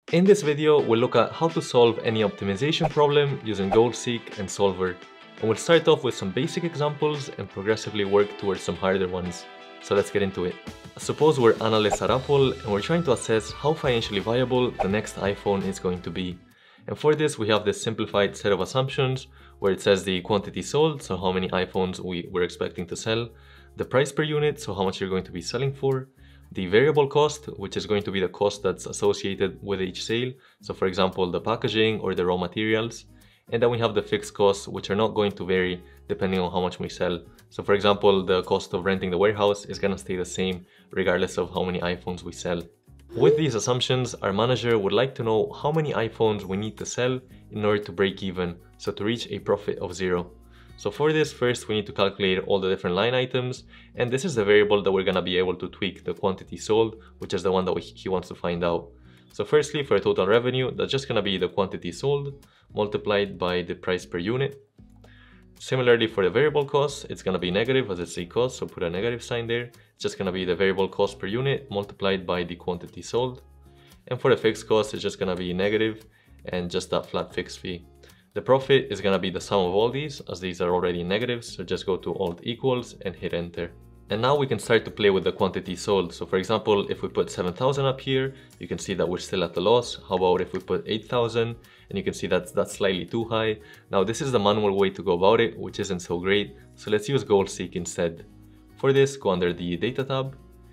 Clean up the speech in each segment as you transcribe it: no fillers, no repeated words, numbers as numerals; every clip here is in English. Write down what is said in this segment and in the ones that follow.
In this video, we'll look at how to solve any optimization problem using GoalSeek and Solver. And we'll start off with some basic examples and progressively work towards some harder ones. So let's get into it. Suppose we're analysts at Apple and we're trying to assess how financially viable the next iPhone is going to be. And for this, we have this simplified set of assumptions where it says the quantity sold, so how many iPhones we're expecting to sell, the price per unit, so how much you're going to be selling for, the variable cost, which is going to be the cost that's associated with each sale, so for example the packaging or the raw materials, and then we have the fixed costs, which are not going to vary depending on how much we sell. So for example, the cost of renting the warehouse is going to stay the same regardless of how many iPhones we sell. With these assumptions, our manager would like to know how many iPhones we need to sell in order to break even, so to reach a profit of 0. So for this, first we need to calculate all the different line items, and this is the variable that we're going to be able to tweak the quantity sold, which is the one that he wants to find out. So firstly, for total revenue, that's just going to be the quantity sold multiplied by the price per unit. Similarly, for the variable cost, it's going to be negative as it's a cost, so put a negative sign there. It's just going to be the variable cost per unit multiplied by the quantity sold. And for the fixed cost, it's just going to be negative and just that flat fixed fee. The profit is going to be the sum of all these, as these are already negatives, so just go to alt equals and hit enter. And now we can start to play with the quantity sold. So for example, if we put 7,000 up here, you can see that we're still at the loss. How about if we put 8,000? And you can see that's slightly too high. Now this is the manual way to go about it, which isn't so great. So let's use GoalSeek instead. For this, go under the data tab,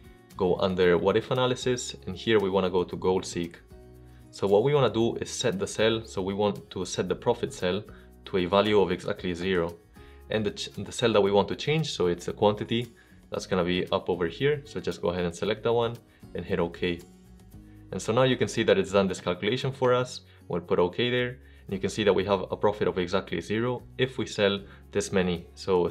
go under what if analysis, and here we want to go to GoalSeek. So what we want to do is set the cell. So we want to set the profit cell to a value of exactly 0. And the cell that we want to change, so it's a quantity, that's going to be up over here. So just go ahead and select that one and hit OK. And so now you can see that it's done this calculation for us. We'll put OK there. And you can see that we have a profit of exactly 0 if we sell this many. So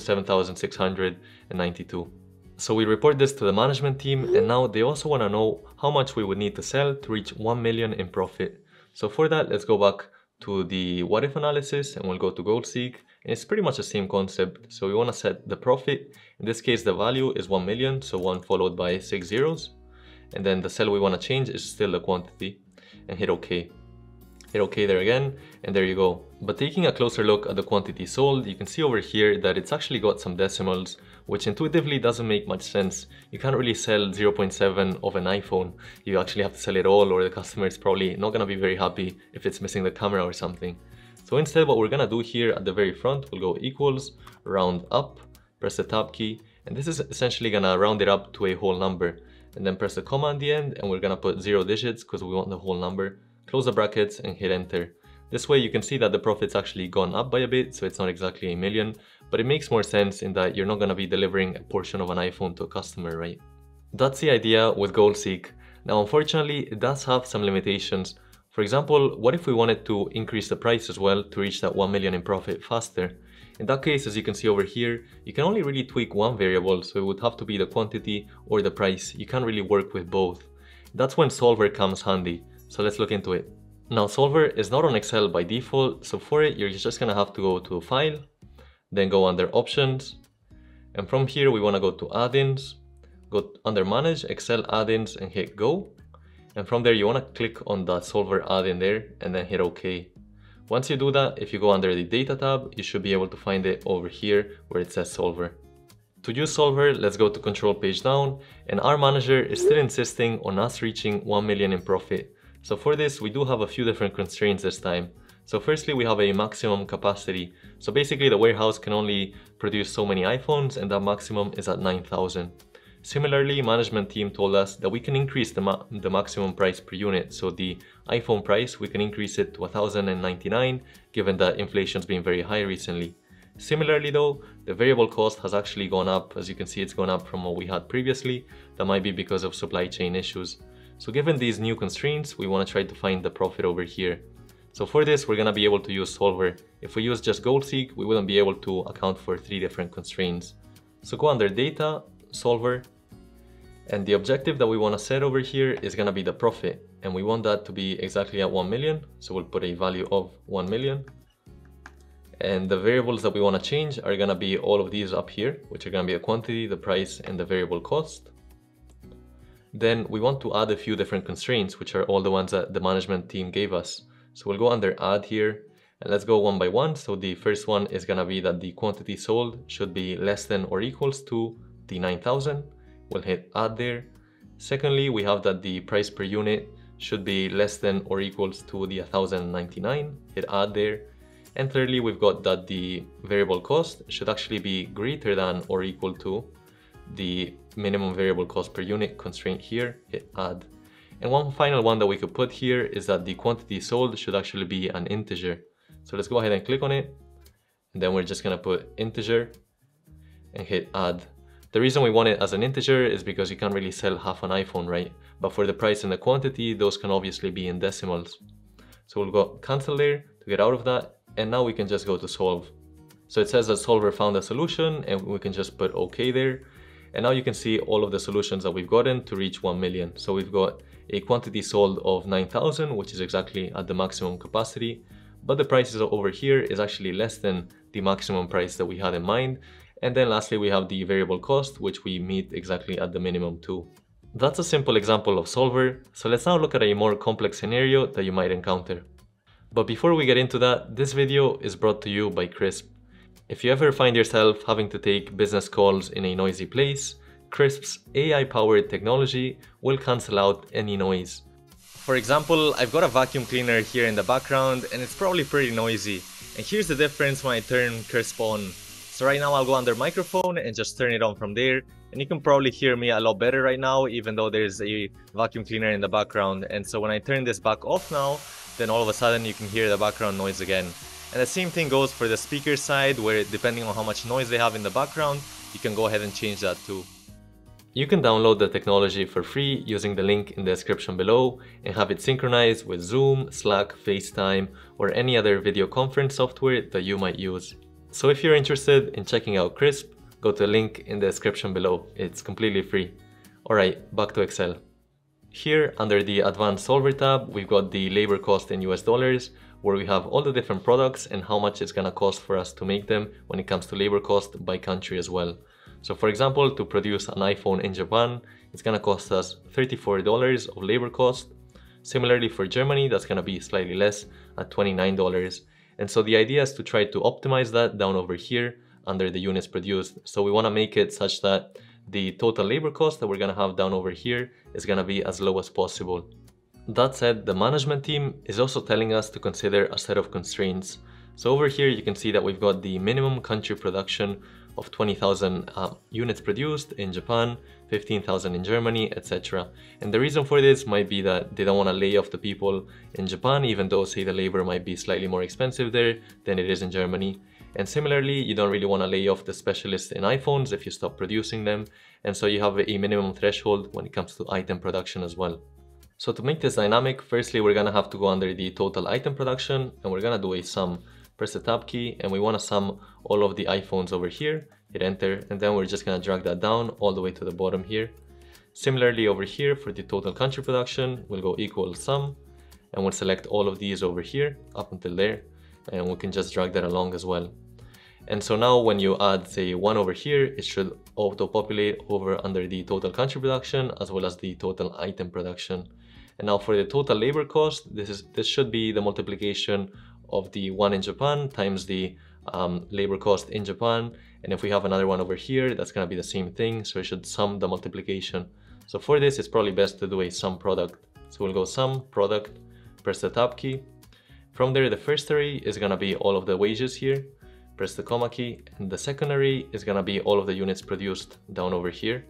7,692. So we report this to the management team, and now they also want to know how much we would need to sell to reach 1 million in profit. So for that, let's go back to the what if analysis and we'll go to GoalSeek. And it's pretty much the same concept. So we want to set the profit. In this case, the value is 1 million, so 1 followed by 6 zeros. And then the cell we want to change is still the quantity, and hit OK. Hit OK there again, and there you go. But taking a closer look at the quantity sold, you can see over here that it's actually got some decimals, which intuitively doesn't make much sense. You can't really sell 0.7 of an iPhone. You actually have to sell it all, or the customer is probably not going to be very happy if it's missing the camera or something. So instead, what we're going to do here at the very front, we'll go equals, round up, press the tab key, and this is essentially going to round it up to a whole number. And then press the comma at the end, and we're going to put 0 digits because we want the whole number. Close the brackets and hit enter. This way you can see that the profit's actually gone up by a bit, so it's not exactly a million, but it makes more sense in that you're not going to be delivering a portion of an iPhone to a customer, right? That's the idea with GoalSeek. Now unfortunately, it does have some limitations. For example, what if we wanted to increase the price as well to reach that 1 million in profit faster? In that case, as you can see over here, you can only really tweak one variable, so it would have to be the quantity or the price. You can't really work with both. That's when Solver comes handy. So let's look into it. Now Solver is not on Excel by default, so for it you're just gonna have to go to File, then go under Options, and from here we want to go to Add-ins, go under Manage Excel Add-ins and hit Go, and from there you want to click on that Solver add-in there and then hit OK. Once you do that, if you go under the Data tab, you should be able to find it over here where it says Solver. To use Solver, let's go to Control Page Down, and our manager is still insisting on us reaching 1 million in profit. So for this, we do have a few different constraints this time. So firstly, we have a maximum capacity. So basically the warehouse can only produce so many iPhones, and that maximum is at 9,000. Similarly, management team told us that we can increase the maximum price per unit. So the iPhone price, we can increase it to 1,099, given that inflation's been very high recently. Similarly though, the variable cost has actually gone up. As you can see, it's gone up from what we had previously. That might be because of supply chain issues. So given these new constraints, we want to try to find the profit over here. So for this, we're going to be able to use Solver. If we use just GoalSeek, we wouldn't be able to account for 3 different constraints. So go under Data, Solver, and the objective that we want to set over here is going to be the profit. And we want that to be exactly at 1 million. So we'll put a value of 1 million. And the variables that we want to change are going to be all of these up here, which are going to be the quantity, the price, and the variable cost. Then we want to add a few different constraints, which are all the ones that the management team gave us. So we'll go under add here, and let's go one by one. So the first one is gonna be that the quantity sold should be less than or equals to the 9,000. We'll hit add there. Secondly, we have that the price per unit should be less than or equals to the 1,099. Hit add there. And thirdly, we've got that the variable cost should actually be greater than or equal to the minimum variable cost per unit constraint here. Hit add. And one final one that we could put here is that the quantity sold should actually be an integer. So let's go ahead and click on it. And then we're just gonna put integer and hit add. The reason we want it as an integer is because you can't really sell half an iPhone, right? But for the price and the quantity, those can obviously be in decimals. So we'll go cancel there to get out of that. And now we can just go to solve. So it says that solver found a solution, and we can just put OK there. And now you can see all of the solutions that we've gotten to reach 1 million. So we've got a quantity sold of 9,000, which is exactly at the maximum capacity. But the prices over here is actually less than the maximum price that we had in mind. And then lastly, we have the variable cost, which we meet exactly at the minimum too. That's a simple example of solver. So let's now look at a more complex scenario that you might encounter. But before we get into that, this video is brought to you by Crisp. If you ever find yourself having to take business calls in a noisy place, Crisp's AI-powered technology will cancel out any noise. For example, I've got a vacuum cleaner here in the background and it's probably pretty noisy. And here's the difference when I turn Crisp on. So right now I'll go under microphone and just turn it on from there. And you can probably hear me a lot better right now, even though there's a vacuum cleaner in the background. And so when I turn this back off now, then all of a sudden you can hear the background noise again. And the same thing goes for the speaker side, where depending on how much noise they have in the background, you can go ahead and change that too. You can download the technology for free using the link in the description below and have it synchronized with Zoom, Slack, FaceTime, or any other video conference software that you might use. So if you're interested in checking out Crisp, go to the link in the description below. It's completely free. Alright, back to Excel. Here under the Advanced Solver tab, we've got the labor cost in US dollars, where we have all the different products and how much it's gonna cost for us to make them when it comes to labor cost by country as well. So for example, to produce an iPhone in Japan, it's gonna cost us $34 of labor cost. Similarly for Germany, that's gonna be slightly less at $29. And so the idea is to try to optimize that down over here under the units produced. So we wanna make it such that the total labor cost that we're gonna have down over here is gonna be as low as possible. That said, the management team is also telling us to consider a set of constraints. So over here you can see that we've got the minimum country production of 20,000 units produced in Japan, 15,000 in Germany, etc. And the reason for this might be that they don't want to lay off the people in Japan, even though say the labor might be slightly more expensive there than it is in Germany. And similarly, you don't really want to lay off the specialists in iPhones if you stop producing them. And so you have a minimum threshold when it comes to item production as well. So to make this dynamic, firstly, we're gonna have to go under the total item production and we're gonna do a sum. Press the tab key and we want to sum all of the iPhones over here, hit enter, and then we're just going to drag that down all the way to the bottom here. Similarly over here for the total country production, we'll go equal sum and we'll select all of these over here up until there, and we can just drag that along as well. And so now when you add say 1 over here, it should auto populate over under the total country production as well as the total item production. And now for the total labor cost, this should be the multiplication of the one in Japan times the labor cost in Japan. And if we have another one over here, that's going to be the same thing. So it should sum the multiplication. So for this, it's probably best to do a sum product. So we'll go sum product, press the tab key. From there, the first array is going to be all of the wages here. Press the comma key. And the second array is going to be all of the units produced down over here.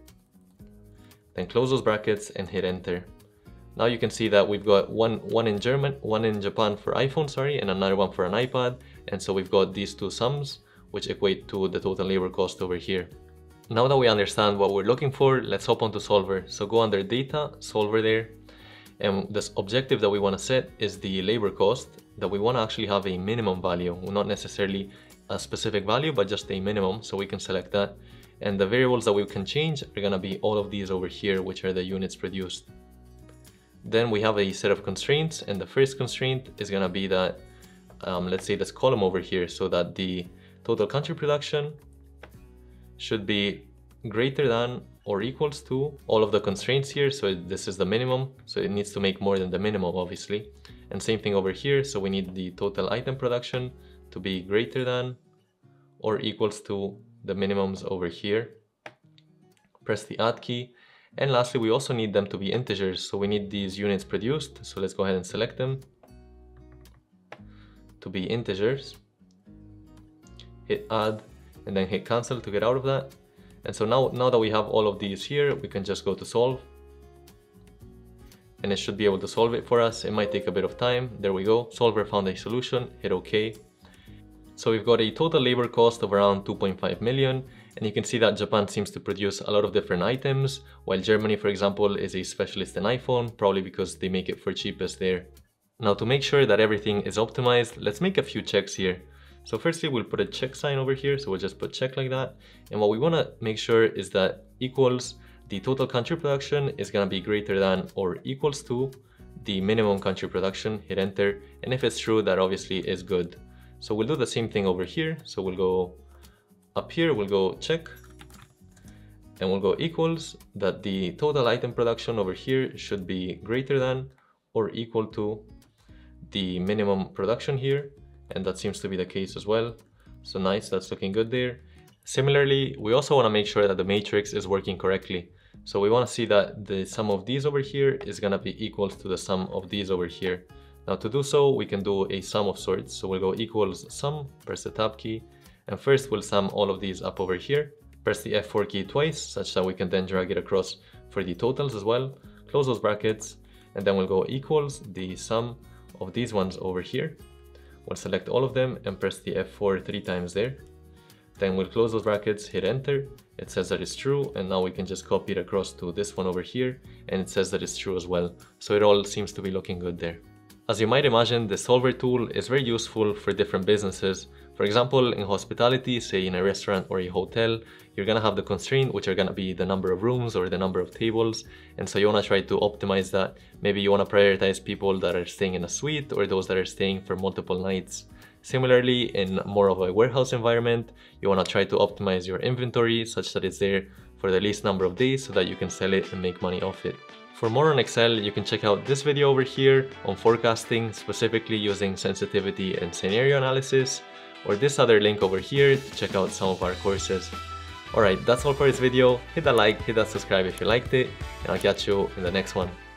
Then close those brackets and hit enter. Now you can see that we've got one in Japan for iPhone, and another one for an iPad. And so we've got these two sums, which equate to the total labor cost over here. Now that we understand what we're looking for, let's hop onto Solver. So go under Data, Solver there. And this objective that we want to set is the labor cost, that we want to actually have a minimum value, not necessarily a specific value, but just a minimum. So we can select that. And the variables that we can change are going to be all of these over here, which are the units produced. Then we have a set of constraints, and the first constraint is going to be that, let's say this column over here, so that the total country production should be greater than or equals to all of the constraints here. So this is the minimum, so it needs to make more than the minimum, obviously. And same thing over here, so we need the total item production to be greater than or equals to the minimums over here. Press the add key. And lastly, we also need them to be integers, so we need these units produced. So let's go ahead and select them to be integers. Hit add and then hit cancel to get out of that. And so now that we have all of these here, we can just go to solve. And it should be able to solve it for us. It might take a bit of time. There we go. Solver found a solution. Hit OK. So we've got a total labor cost of around 2.5 million. And you can see that Japan seems to produce a lot of different items, while Germany, for example, is a specialist in iPhone, probably because they make it for cheapest there. Now, to make sure that everything is optimized, let's make a few checks here. So firstly, we'll put a check sign over here. So we'll just put check like that. And what we want to make sure is that equals the total country production is going to be greater than or equals to the minimum country production. Hit enter. And if it's true, that obviously is good. So we'll do the same thing over here. So we'll go up here, we'll go check, and we'll go equals that the total item production over here should be greater than or equal to the minimum production here. And that seems to be the case as well. So nice, that's looking good there. Similarly, we also want to make sure that the matrix is working correctly. So we want to see that the sum of these over here is going to be equals to the sum of these over here. Now to do so, we can do a sum of sorts. So we'll go equals sum, press the tab key, and first we'll sum all of these up over here. Press the F4 key twice, such that we can then drag it across for the totals as well. Close those brackets, and then we'll go equals the sum of these ones over here. We'll select all of them and press the F4 3 times there. Then we'll close those brackets, hit enter. It says that it's true, and now we can just copy it across to this one over here, and it says that it's true as well. So it all seems to be looking good there. As you might imagine, the solver tool is very useful for different businesses. For example, in hospitality, say in a restaurant or a hotel, you're gonna have the constraint, which are gonna be the number of rooms or the number of tables. And so you wanna try to optimize that. Maybe you wanna prioritize people that are staying in a suite or those that are staying for multiple nights. Similarly, in more of a warehouse environment, you wanna try to optimize your inventory such that it's there for the least number of days so that you can sell it and make money off it. For more on Excel, you can check out this video over here on forecasting, specifically using sensitivity and scenario analysis, or this other link over here to check out some of our courses. Alright, that's all for this video. Hit that like, hit that subscribe if you liked it, and I'll catch you in the next one.